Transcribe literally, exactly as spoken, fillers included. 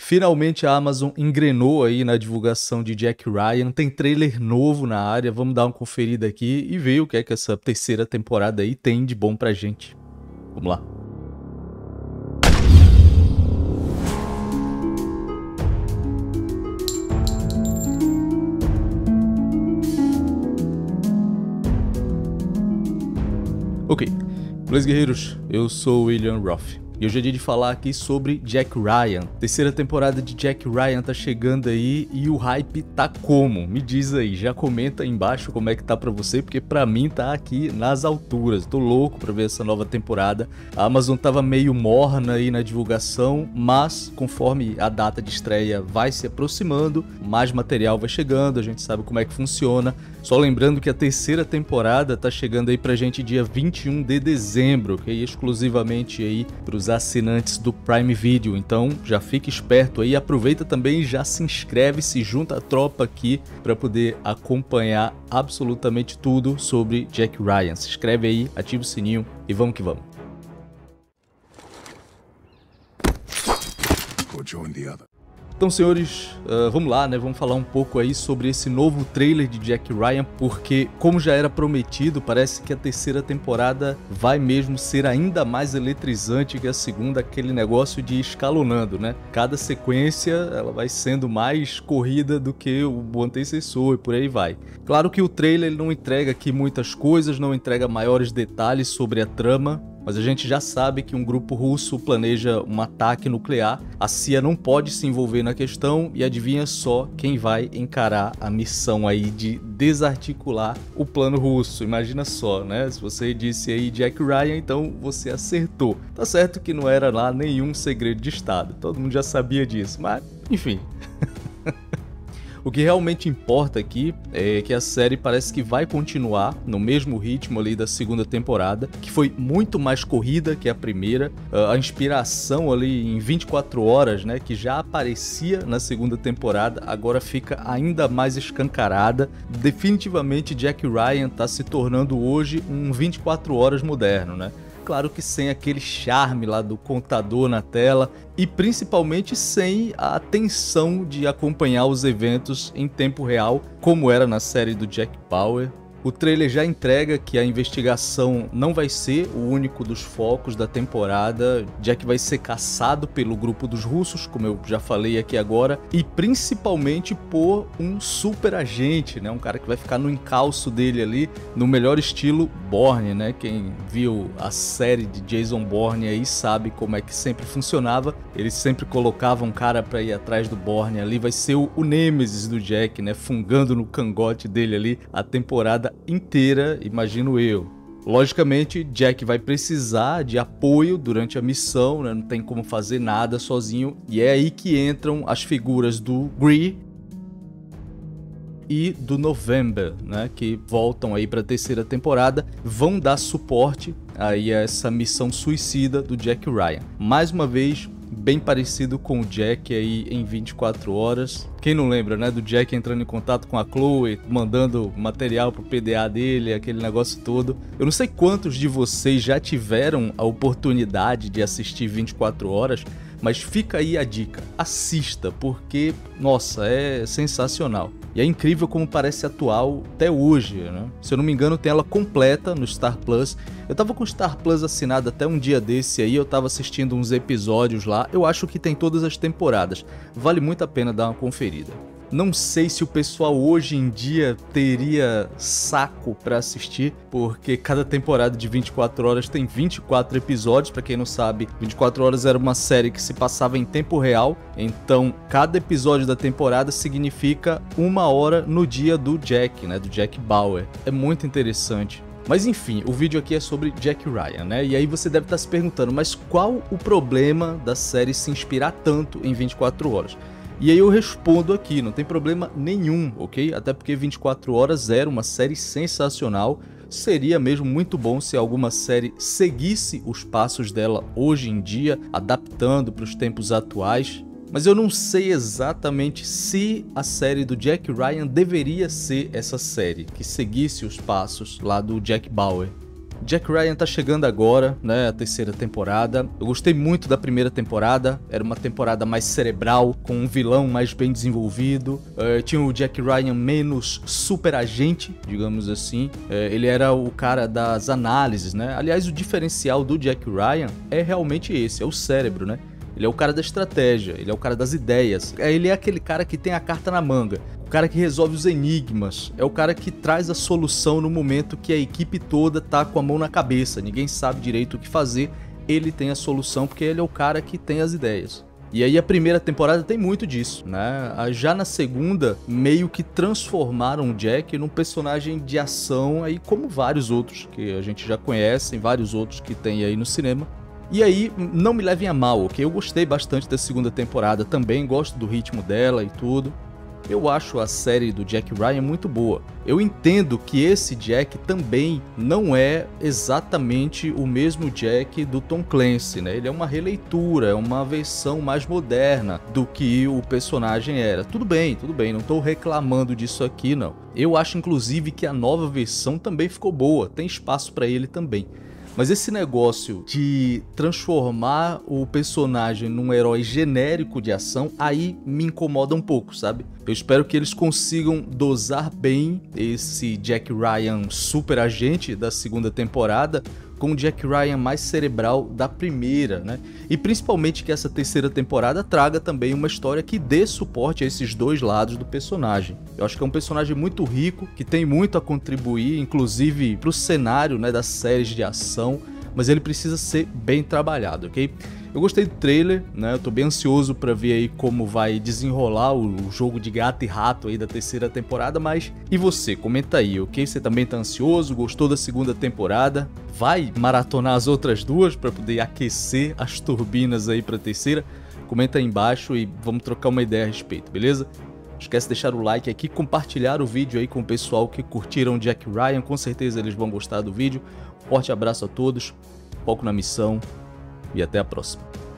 Finalmente a Amazon engrenou aí na divulgação de Jack Ryan, tem trailer novo na área, vamos dar uma conferida aqui e ver o que é que essa terceira temporada aí tem de bom pra gente. Vamos lá. Ok, beleza guerreiros, eu sou o William Roth. E hoje é dia de falar aqui sobre Jack Ryan. Terceira temporada de Jack Ryan tá chegando aí e o hype tá como? Me diz aí, já comenta aí embaixo como é que tá pra você, porque pra mim tá aqui nas alturas. Tô louco pra ver essa nova temporada. A Amazon tava meio morna aí na divulgação, mas conforme a data de estreia vai se aproximando, mais material vai chegando, a gente sabe como é que funciona. Só lembrando que a terceira temporada tá chegando aí pra gente dia vinte e um de dezembro, que é exclusivamente aí pros assinantes do Prime Video, então já fica esperto aí, aproveita também e já se inscreve, se junta à tropa aqui para poder acompanhar absolutamente tudo sobre Jack Ryan. Se inscreve aí, ativa o sininho e vamos que vamos. Então, senhores, uh, vamos lá, né? Vamos falar um pouco aí sobre esse novo trailer de Jack Ryan, porque, como já era prometido, parece que a terceira temporada vai mesmo ser ainda mais eletrizante que a segunda, aquele negócio de escalonando, né? Cada sequência, ela vai sendo mais corrida do que o antecessor e por aí vai. Claro que o trailer ele não entrega aqui muitas coisas, não entrega maiores detalhes sobre a trama, mas a gente já sabe que um grupo russo planeja um ataque nuclear, a C I A não pode se envolver na questão e adivinha só quem vai encarar a missão aí de desarticular o plano russo. Imagina só, né? Se você disse aí Jack Ryan, então você acertou. Tá certo que não era lá nenhum segredo de estado, todo mundo já sabia disso, mas enfim... O que realmente importa aqui é que a série parece que vai continuar no mesmo ritmo ali da segunda temporada, que foi muito mais corrida que a primeira. A inspiração ali em vinte e quatro horas, né, que já aparecia na segunda temporada, agora fica ainda mais escancarada. Definitivamente Jack Ryan está se tornando hoje um vinte e quatro horas moderno, né? Claro que sem aquele charme lá do contador na tela e principalmente sem a atenção de acompanhar os eventos em tempo real, como era na série do Jack Bauer. O trailer já entrega que a investigação não vai ser o único dos focos da temporada. Jack vai ser caçado pelo grupo dos russos, como eu já falei aqui agora, e principalmente por um super agente, né? Um cara que vai ficar no encalço dele ali, no melhor estilo Bourne, né? Quem viu a série de Jason Bourne aí sabe como é que sempre funcionava. Eles sempre colocavam um cara para ir atrás do Bourne ali, vai ser o, o Nêmesis do Jack, né? Fungando no cangote dele ali a temporada inteira, imagino eu. Logicamente, Jack vai precisar de apoio durante a missão, né? Não tem como fazer nada sozinho, e é aí que entram as figuras do Gree e do November, né? Que voltam aí para a terceira temporada, vão dar suporte aí a essa missão suicida do Jack Ryan. Mais uma vez, bem parecido com o Jack aí em vinte e quatro horas. Quem não lembra, né, do Jack entrando em contato com a Chloe, mandando material pro P D A dele, aquele negócio todo. Eu não sei quantos de vocês já tiveram a oportunidade de assistir vinte e quatro horas, mas fica aí a dica, assista, porque, nossa, é sensacional. E é incrível como parece atual até hoje, né? Se eu não me engano, tem ela completa no Star Plus. Eu tava com o Star Plus assinado até um dia desse aí, eu tava assistindo uns episódios lá. Eu acho que tem todas as temporadas. Vale muito a pena dar uma conferida. Não sei se o pessoal hoje em dia teria saco para assistir, porque cada temporada de vinte e quatro horas tem vinte e quatro episódios. Para quem não sabe, vinte e quatro horas era uma série que se passava em tempo real, então cada episódio da temporada significa uma hora no dia do Jack, né, do Jack Bauer. É muito interessante. Mas enfim, o vídeo aqui é sobre Jack Ryan, né? E aí você deve estar se perguntando, mas qual o problema da série se inspirar tanto em vinte e quatro horas? E aí eu respondo aqui, não tem problema nenhum, ok? Até porque vinte e quatro horas era uma série sensacional. Seria mesmo muito bom se alguma série seguisse os passos dela hoje em dia, adaptando para os tempos atuais. Mas eu não sei exatamente se a série do Jack Ryan deveria ser essa série, que seguisse os passos lá do Jack Bauer. Jack Ryan tá chegando agora, né, a terceira temporada. Eu gostei muito da primeira temporada, era uma temporada mais cerebral, com um vilão mais bem desenvolvido. Uh, tinha o Jack Ryan menos super agente, digamos assim. Uh, ele era o cara das análises, né? Aliás, o diferencial do Jack Ryan é realmente esse, é o cérebro, né? Ele é o cara da estratégia, ele é o cara das ideias. Ele é aquele cara que tem a carta na manga, o cara que resolve os enigmas, é o cara que traz a solução no momento que a equipe toda tá com a mão na cabeça, ninguém sabe direito o que fazer, ele tem a solução porque ele é o cara que tem as ideias. E aí a primeira temporada tem muito disso, né? Já na segunda, meio que transformaram o Jack num personagem de ação, aí como vários outros que a gente já conhece, vários outros que tem aí no cinema. E aí, não me levem a mal, ok? Eu gostei bastante da segunda temporada também, gosto do ritmo dela e tudo. Eu acho a série do Jack Ryan muito boa. Eu entendo que esse Jack também não é exatamente o mesmo Jack do Tom Clancy, né? Ele é uma releitura, é uma versão mais moderna do que o personagem era. Tudo bem, tudo bem, não tô reclamando disso aqui, não. Eu acho, inclusive, que a nova versão também ficou boa, tem espaço pra ele também. Mas esse negócio de transformar o personagem num herói genérico de ação, aí me incomoda um pouco, sabe? Eu espero que eles consigam dosar bem esse Jack Ryan super agente da segunda temporada com o Jack Ryan mais cerebral da primeira, né? E principalmente que essa terceira temporada traga também uma história que dê suporte a esses dois lados do personagem. Eu acho que é um personagem muito rico, que tem muito a contribuir, inclusive pro cenário, né, das séries de ação, mas ele precisa ser bem trabalhado, ok? Eu gostei do trailer, né? Eu tô bem ansioso pra ver aí como vai desenrolar o jogo de gato e rato aí da terceira temporada, mas e você? Comenta aí, ok? Você também tá ansioso? Gostou da segunda temporada? Vai maratonar as outras duas pra poder aquecer as turbinas aí pra terceira? Comenta aí embaixo e vamos trocar uma ideia a respeito, beleza? Não esquece de deixar o like aqui, compartilhar o vídeo aí com o pessoal que curtiram Jack Ryan, com certeza eles vão gostar do vídeo. Forte abraço a todos, foco na missão e até a próxima.